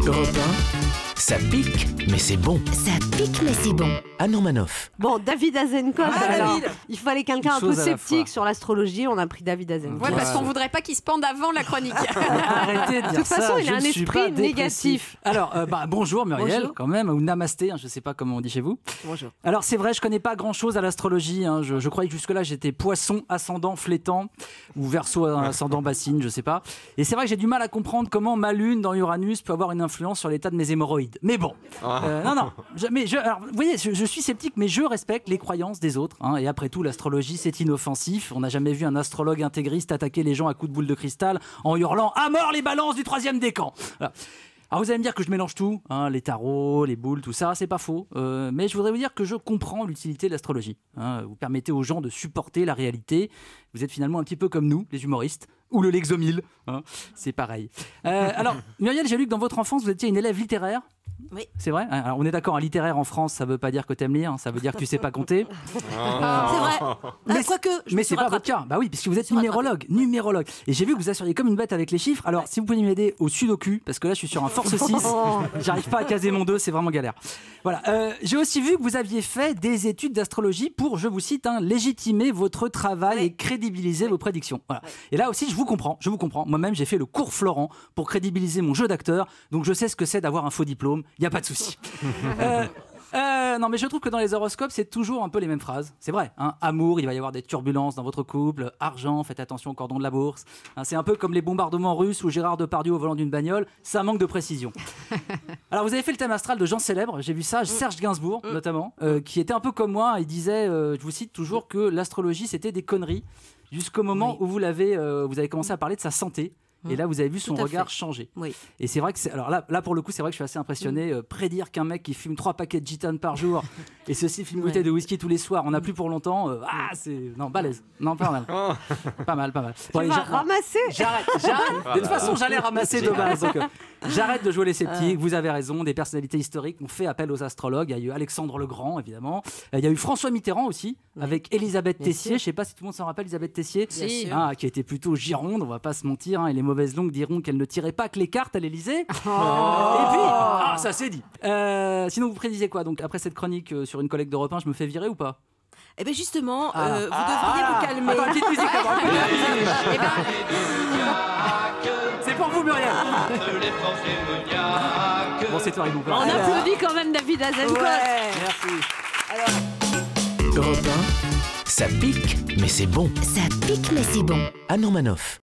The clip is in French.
Europe 1, ça pique, mais c'est bon. Ça pique mais c'est bon. Anne Romanoff. Bon, David Azencott, alors, il fallait quelqu'un un peu sceptique sur l'astrologie, on a pris David Azencott. Ouais, parce qu'on voudrait pas qu'il se pende avant la chronique. Arrêtez de dire ça. De toute façon, il a un je ne suis pas esprit négatif. Alors, bonjour Muriel, Bonjour. quand même, ou namasté, je ne sais pas comment on dit chez vous. Bonjour. Alors, c'est vrai, je connais pas grand-chose à l'astrologie. Je croyais que jusque-là, j'étais poisson ascendant flétan, ou verseau ascendant bassine, je sais pas. Et c'est vrai que j'ai du mal à comprendre comment ma lune dans Uranus peut avoir une influence sur l'état de mes hémorroïdes. Mais bon, non. Alors, vous voyez, je suis sceptique, mais je respecte les croyances des autres. Et après tout, l'astrologie, c'est inoffensif. On n'a jamais vu un astrologue intégriste attaquer les gens à coups de boule de cristal en hurlant « À mort les balances du 3e décan !» Voilà. Alors vous allez me dire que je mélange tout, les tarots, les boules, tout ça, c'est pas faux. Mais je voudrais vous dire que je comprends l'utilité de l'astrologie. Vous permettez aux gens de supporter la réalité. Vous êtes finalement un petit peu comme nous, les humoristes, ou le Lexomil. C'est pareil. Alors, Muriel, j'ai lu que dans votre enfance, vous étiez une élève littéraire. Oui. C'est vrai. Alors, on est d'accord, un littéraire en France, ça veut pas dire que t'aimes lire, ça veut dire que tu sais pas compter. C'est vrai. Quoique, Mais c'est pas votre cas. Bah oui, puisque vous êtes numérologue. Et j'ai vu que vous assuriez comme une bête avec les chiffres. Alors, si vous pouvez m'aider au sudoku, parce que là, je suis sur un force 6. J'arrive pas à caser mon 2, c'est vraiment galère. Voilà. J'ai aussi vu que vous aviez fait des études d'astrologie pour, je vous cite, légitimer votre travail et crédibiliser vos prédictions. Voilà. Et là aussi, je vous comprends. Moi-même, j'ai fait le cours Florent pour crédibiliser mon jeu d'acteur. Donc, je sais ce que c'est d'avoir un faux diplôme. Il n'y a pas de souci. Non, mais je trouve que dans les horoscopes, c'est toujours un peu les mêmes phrases. C'est vrai. Amour, il va y avoir des turbulences dans votre couple. Argent, faites attention au cordon de la bourse. C'est un peu comme les bombardements russes ou Gérard Depardieu au volant d'une bagnole. Ça manque de précision. Alors, vous avez fait le thème astral de gens célèbres. J'ai vu ça. Serge Gainsbourg, notamment, qui était un peu comme moi. Il disait, je vous cite toujours, que l'astrologie, c'était des conneries. Jusqu'au moment où vous avez commencé à parler de sa santé. Et là, vous avez vu son regard changer. Oui. Et c'est vrai que alors là, pour le coup, c'est vrai que je suis assez impressionné. Prédire qu'un mec qui fume 3 paquets de gitane par jour et ceci fume une bouteille de whisky tous les soirs, on n'a plus pour longtemps. C'est balèze. Non, pas mal. Pas mal. Bon, tu vas ramasser. J'arrête. De toute façon, j'allais ramasser de base. Donc, j'arrête de jouer les sceptiques. Vous avez raison. Des personnalités historiques ont fait appel aux astrologues. Il y a eu Alexandre le Grand, évidemment. Il y a eu François Mitterrand aussi, avec Elisabeth Tessier. Je ne sais pas si tout le monde s'en rappelle, Elisabeth Tessier, qui était plutôt gironde. On ne va pas se mentir. Et les mauvaises langues diront qu'elle ne tirait pas que les cartes à l'Élysée. Et puis, ça c'est dit. Sinon, vous prédisez quoi donc après cette chronique sur une collègue d'Europe 1, je me fais virer ou pas? Eh bien justement, vous devriez vous calmer. Attends, petite musique c'est pour vous, Muriel. Bon, c'est toi, On applaudit quand même David Azencott. Merci. Europe 1, ça pique, mais c'est bon. Ça pique mais c'est bon. Anne Romanoff.